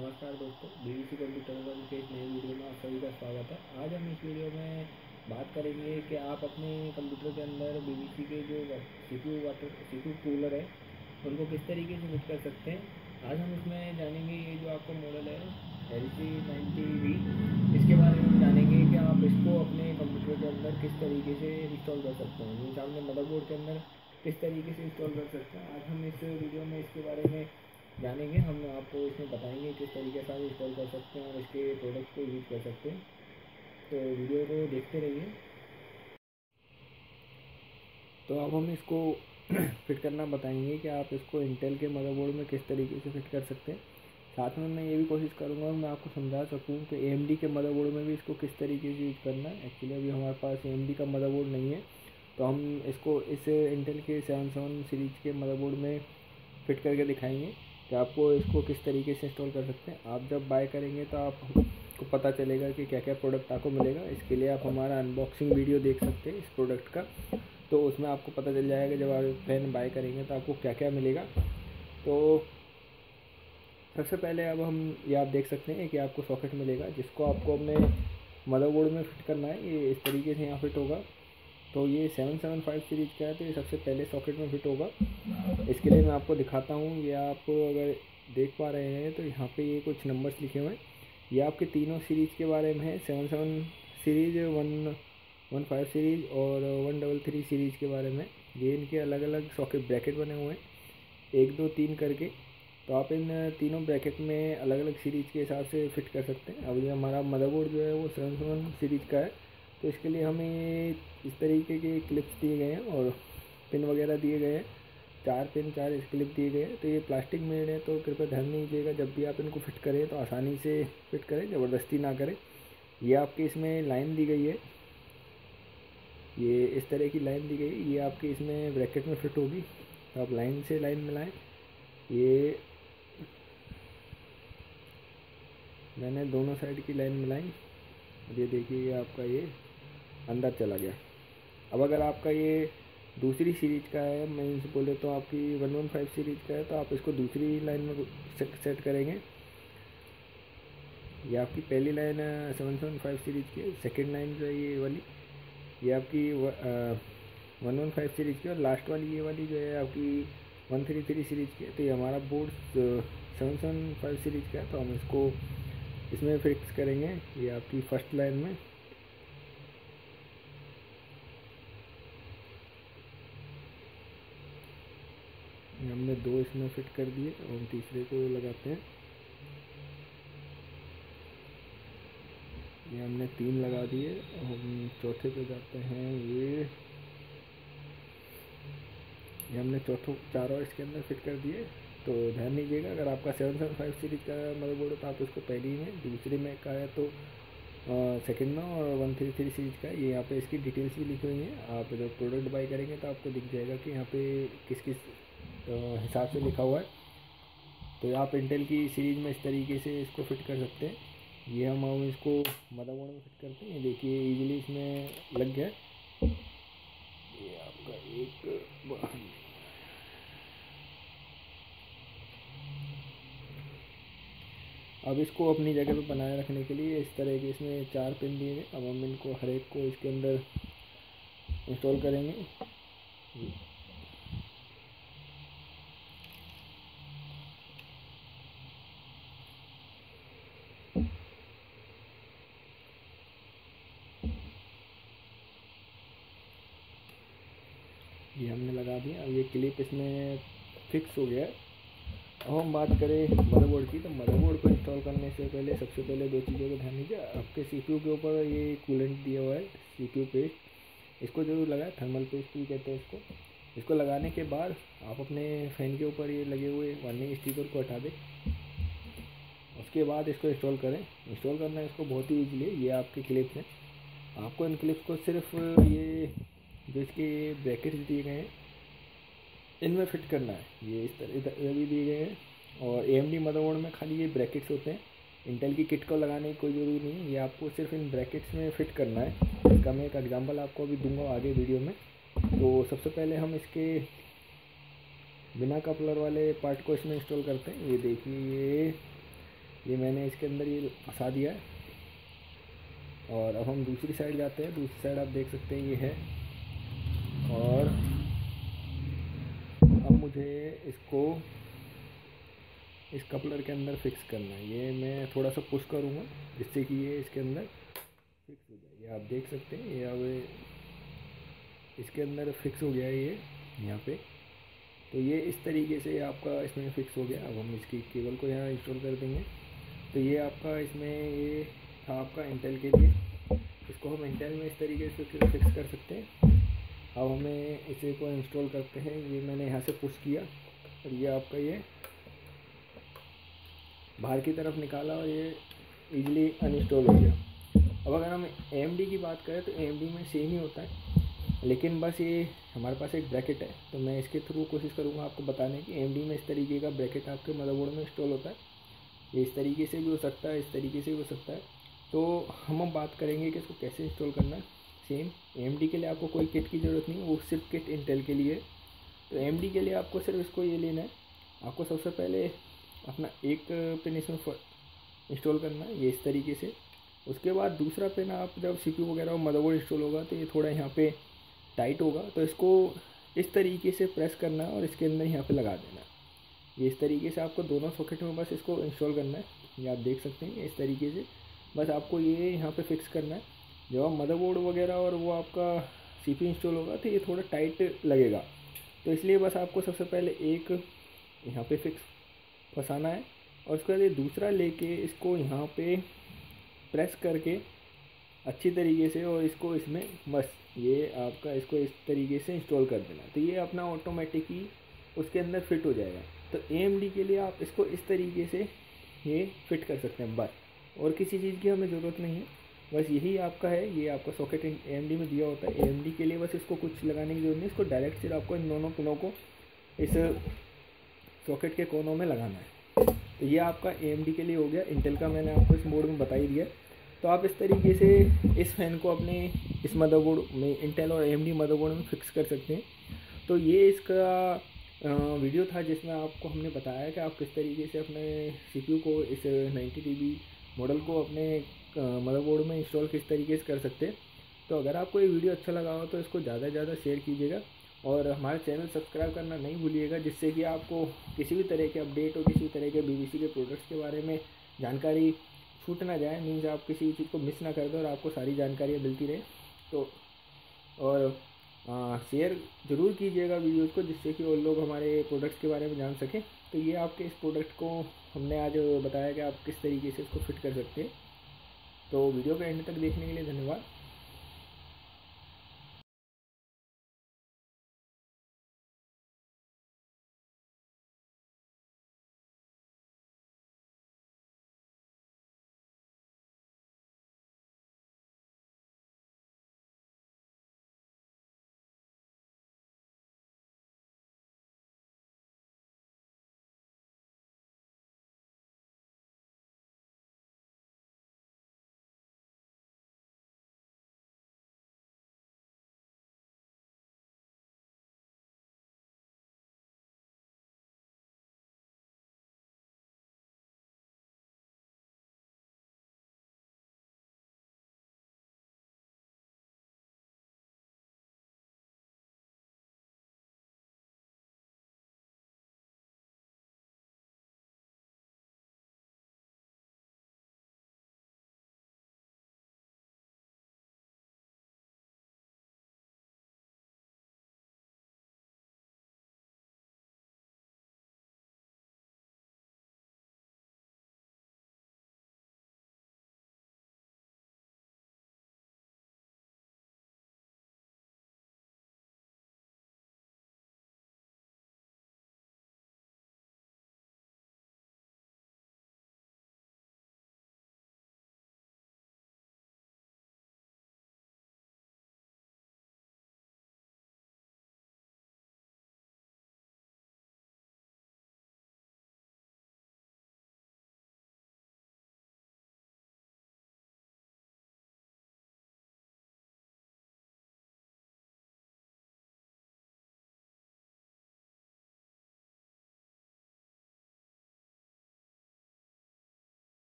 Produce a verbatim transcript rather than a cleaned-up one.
नमस्कार दोस्तों, BVC computer world के एक नए वीडियो में आप सभी का स्वागत है। आज हम इस वीडियो में बात करेंगे कि आप अपने कंप्यूटर के अंदर बीवीसी के जो सीपीयू वाटर सीपीयू कूलर है उनको किस तरीके से फिट कर सकते हैं। आज हम इसमें जानेंगे ये जो आपका मॉडल है एल सी नाइन्टी वी, इसके बारे में जानेंगे कि आप इसको अपने कंप्यूटर के अंदर किस तरीके से इंस्टॉल कर सकते हैं, मीन्स आपने मदरबोर्ड के अंदर किस तरीके से इंस्टॉल कर सकते हैं। आज हम इस वीडियो में इसके बारे में जानेंगे। हम आपको इसमें बताएंगे किस तरीके से आप इंस्टॉल कर सकते हैं और इसके प्रोडक्ट को यूज़ कर सकते हैं। तो वीडियो को देखते रहिए। तो अब हम इसको फिट करना बताएंगे कि आप इसको इंटेल के मदरबोर्ड में किस तरीके से फिट कर सकते हैं। साथ में मैं ये भी कोशिश करूँगा मैं आपको समझा सकूँ कि ए एम डी के मदरबोर्ड में भी इसको किस तरीके से यूज़ करना है। एक्चुअली अभी हमारे पास ए एम डी का मदरबोर्ड नहीं है, तो हम इसको इस इंटेल के सेवन सेवन सीरीज के मदरबोर्ड में फिट करके दिखाएंगे कि आपको इसको किस तरीके से इंस्टॉल कर सकते हैं। आप जब बाय करेंगे तो आपको पता चलेगा कि क्या क्या प्रोडक्ट आपको मिलेगा। इसके लिए आप हमारा अनबॉक्सिंग वीडियो देख सकते हैं इस प्रोडक्ट का, तो उसमें आपको पता चल जाएगा जब आप फैन बाय करेंगे तो आपको क्या क्या मिलेगा। तो सबसे पहले अब हम ये आप देख सकते हैं कि आपको सॉकेट मिलेगा जिसको आपको अपने मदरबोर्ड में फिट करना है। ये इस तरीके से यहाँ फिट होगा। तो ये सेवन सेवन फाइव सीरीज़ का है, तो ये सबसे पहले सॉकेट में फिट होगा। इसके लिए मैं आपको दिखाता हूँ। ये आप अगर देख पा रहे हैं तो यहाँ पे ये कुछ नंबर्स लिखे हुए हैं। ये आपके तीनों सीरीज़ के बारे में है, seven seven series, one one five series और वन डबल थ्री सीरीज़ के बारे में। ये इनके अलग अलग सॉकेट ब्रैकेट बने हुए हैं, एक दो तीन करके। तो आप इन तीनों ब्रैकेट में अलग अलग सीरीज़ के हिसाब से फिट कर सकते हैं। अब ये हमारा मदरबोर्ड जो है वो सेवन सेवन सीरीज़ का है, तो इसके लिए हमें इस तरीके के क्लिप्स दिए गए हैं और पिन वगैरह दिए गए हैं। चार पिन चार क्लिप दिए गए हैं। तो ये प्लास्टिक मेड है, तो कृपया ध्यान दीजिएगा जब भी आप इनको फिट करें तो आसानी से फिट करें, ज़बरदस्ती ना करें। ये आपके इसमें लाइन दी गई है, ये इस तरह की लाइन दी गई है, ये आपके इसमें ब्रैकेट में फिट होगी। तो आप लाइन से लाइन मिलाएं। ये मैंने दोनों साइड की लाइन मिलाई। ये देखिए ये आपका ये अंदर चला गया। अब अगर आपका ये दूसरी सीरीज़ का है, मीन्स बोले तो आपकी वन वन फाइव सीरीज़ का है, तो आप इसको दूसरी लाइन में सेट करेंगे। ये आपकी पहली लाइन है सेवन सेवन फाइव सीरीज़ की, सेकेंड लाइन जो है ये वाली ये आपकी वन वन फाइव सीरीज़ की, और लास्ट वाली ये वाली जो है आपकी वन थ्री थ्री सीरीज़ की है। तो ये हमारा board seven seven five series का है, तो हम इसको इसमें फिक्स करेंगे। ये आपकी फर्स्ट लाइन में हमने दो इसमें फिट कर दिए और हम तीसरे को लगाते हैं। ये हमने तीन लगा दिए और हम चौथे पे जाते हैं। ये ये हमने चौथों चारों इसके अंदर फिट कर दिए। तो ध्यान दीजिएगा, अगर आपका सेवन सेवन फाइव सीरीज़ का मदरबोर्ड है तो आप इसको पहली में, दूसरे में का है तो सेकंड में, और वन थ्री थ्री सीरीज़ का है। ये यहाँ पे इसकी डिटेल्स भी लिखी हुई हैं। आप जब प्रोडक्ट बाई करेंगे तो आपको दिख जाएगा कि यहाँ पे किस किस हिसाब से लिखा हुआ है। तो आप इंटेल की सीरीज़ में इस तरीके से इसको फिट कर सकते हैं। ये हम हम इसको मदरबोर्ड में फिट करते हैं। ये देखिए इजीली इसमें लग गया। ये आपका एक अब इसको अपनी जगह पे बनाए रखने के लिए इस तरह के इसमें चार पिन दिए गए। अब हम इनको हर एक को इसके अंदर इंस्टॉल करेंगे। ये हमने लगा दिया। अब ये क्लिप इसमें फिक्स हो गया है। अब हम बात करें मदरबोर्ड की, तो मदरबोर्ड को इंस्टॉल करने से पहले सबसे पहले दो चीज़ों को ध्यान दीजिए। आपके सीपीयू के ऊपर ये कूलेंट दिया हुआ है, सीपीयू पेस्ट, इसको जरूर लगाए, थर्मल पेस्ट भी कहते हैं इसको। इसको लगाने के बाद आप अपने फ़ैन के ऊपर ये लगे हुए वार्निंग स्टिकर को हटा दें। उसके बाद इसको इंस्टॉल करें। इंस्टॉल करना इसको बहुत ही ईजिली है। ये आपके क्लिप्स हैं, आपको इन क्लिप्स को सिर्फ ये जो इसके ब्रैकेट्स दिए गए हैं इनमें फिट करना है। ये इस तरह इधर भी दिए गए हैं। और ए एम डी मदरबोर्ड में खाली ये ब्रैकेट्स होते हैं, इंटेल की किट को लगाने की कोई ज़रूरी नहीं है। ये आपको सिर्फ इन ब्रैकेट्स में फ़िट करना है। इसका मैं एक एग्जांपल आपको अभी दूंगा आगे वीडियो में। तो सबसे पहले हम इसके बिना कपलर वाले पार्ट को इसमें इंस्टॉल करते हैं। ये देखिए ये ये मैंने इसके अंदर ये फंसा दिया है। और अब हम दूसरी साइड जाते हैं। दूसरी साइड आप देख सकते हैं ये है। और अब मुझे इसको इस कपलर के अंदर फिक्स करना है। ये मैं थोड़ा सा पुश करूँगा जिससे कि ये इसके अंदर फिक्स हो जाए। ये आप देख सकते हैं ये अब इसके अंदर फिक्स हो गया है ये यहाँ पे। तो ये इस तरीके से आपका इसमें फिक्स हो गया। अब हम इसकी केबल को यहाँ इंस्टॉल कर देंगे। तो ये आपका इसमें ये था आपका इंटेल के लिए। इसको हम इंटेल में इस तरीके से फिक्स कर सकते हैं। अब हमें इसे को इंस्टॉल करते हैं। ये मैंने यहाँ से पुश किया और ये आपका ये बाहर की तरफ निकाला और ये इजीली अनइंस्टॉल हो गया। अब अगर हम ए एम डी की बात करें तो ए एम डी में सेम ही होता है, लेकिन बस ये हमारे पास एक ब्रैकेट है। तो मैं इसके थ्रू कोशिश करूँगा आपको बताने की। ए एम डी में इस तरीके का ब्रैकेट आपके मदरबोर्ड में इंस्टॉल होता है। ये इस तरीके से भी हो सकता है, इस तरीके से भी हो सकता है। तो हम अब बात करेंगे कि इसको कैसे इंस्टॉल करना है। सेम ए एम डी के लिए आपको कोई किट की ज़रूरत नहीं है, वो सिर्फ किट इंटेल के लिए है। तो ए एम डी के लिए आपको सिर्फ इसको ये लेना है। आपको सबसे पहले अपना एक पिन इसमें इंस्टॉल करना है, ये इस तरीके से। उसके बाद दूसरा पिन आप जब सी पी यू वगैरह मदरबोर्ड इंस्टॉल होगा तो ये थोड़ा यहाँ पे टाइट होगा, तो इसको इस तरीके से प्रेस करना है और इसके अंदर यहाँ पे लगा देना है। ये इस तरीके से आपको दोनों सॉकेट में बस इसको इंस्टॉल करना है। ये आप देख सकते हैं इस तरीके से बस आपको ये यहाँ पे फिक्स करना है। जब आप मदरबोर्ड वगैरह और वो आपका सी पी यू इंस्टॉल होगा तो ये थोड़ा टाइट लगेगा। तो इसलिए बस आपको सबसे पहले एक यहाँ पे फिक्स फंसाना है और उसके बाद ये दूसरा लेके इसको यहाँ पे प्रेस करके अच्छी तरीके से और इसको इसमें बस ये आपका इसको इस तरीके से इंस्टॉल कर देना। तो ये अपना ऑटोमेटिक ही उसके अंदर फिट हो जाएगा। तो ए एम डी के लिए आप इसको इस तरीके से ये फिट कर सकते हैं बस, और किसी चीज़ की हमें ज़रूरत नहीं है। बस यही आपका है, ये आपका सॉकेट ए एम डी में दिया होता है। ए एम डी के लिए बस इसको कुछ लगाने की जरूरत नहीं, इसको डायरेक्ट सिर्फ आपको इन दोनों पिनों को इस सॉकेट के कोनों में लगाना है। तो ये आपका ए एम डी के लिए हो गया। इंटेल का मैंने आपको इस मोड में बता ही दिया। तो आप इस तरीके से इस फैन को अपने इस मदरबोर्ड में इंटेल और ए एम डी मदरबोर्ड में फिक्स कर सकते हैं। तो ये इसका वीडियो था जिसमें आपको हमने बताया कि आप किस तरीके से अपने सी पी यू को इस नाइन्टी टी बी मॉडल को अपने मदरबोर्ड में इंस्टॉल किस तरीके से कर सकते हैं। तो अगर आपको ये वीडियो अच्छा लगा हो तो इसको ज़्यादा से ज़्यादा शेयर कीजिएगा और हमारे चैनल सब्सक्राइब करना नहीं भूलिएगा, जिससे कि आपको किसी भी तरह के अपडेट और किसी भी तरह के बी बी सी के प्रोडक्ट्स के बारे में जानकारी छूट ना जाए। मीन्स आप किसी चीज़ को मिस ना कर दो और आपको सारी जानकारियाँ मिलती रहे। तो और आ, शेयर ज़रूर कीजिएगा वीडियोज़ को, जिससे कि और लोग हमारे प्रोडक्ट्स के बारे में जान सकें। तो ये आपके इस प्रोडक्ट को हमने आज बताया कि आप किस तरीके से इसको फिट कर सकते हैं। तो वीडियो को एंड तक देखने के लिए धन्यवाद।